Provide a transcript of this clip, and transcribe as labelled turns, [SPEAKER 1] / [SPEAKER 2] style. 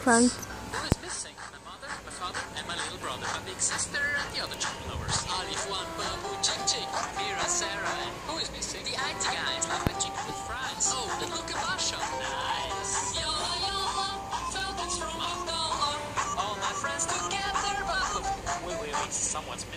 [SPEAKER 1] front.
[SPEAKER 2] Who is missing? My mother, my father, and my little brother, my big sister, and the other chicken lovers. Alif, One, Babu, Chick Chick, Mira, Sarah, and who is missing? The IT guys, like the chicken with fries. Oh, and look at Basha. Nice. Yola, yola, Falcons from Angola. All my friends together, but wait, someone's